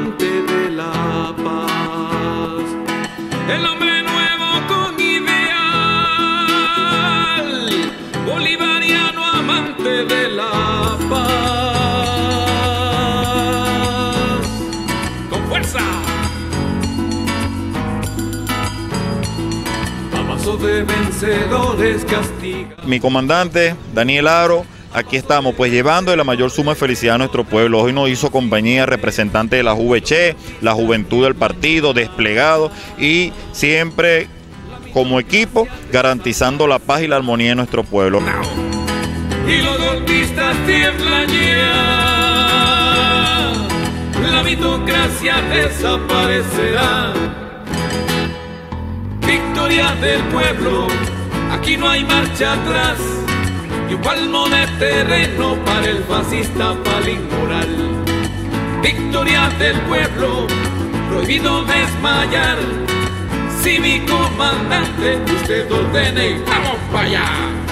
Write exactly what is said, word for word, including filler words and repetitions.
amante de la paz. El hombre nuevo con ideal, bolivariano amante de la paz. ¡Con fuerza! A paso de vencedores castiga. Mi comandante, Daniel Aro, aquí estamos pues llevando la mayor suma de felicidad a nuestro pueblo. Hoy nos hizo compañía representante de la J V C, la juventud del partido, desplegado y siempre como equipo garantizando la paz y la armonía de nuestro pueblo. Y los golpistas tiemblan ya, la mitocracia desaparecerá. Victoria del pueblo, aquí no hay marcha atrás. Y un palmo de terreno para el fascista palinmoral. Victoria del pueblo, prohibido desmayar. Si mi comandante usted ordene, ¡vamos para allá!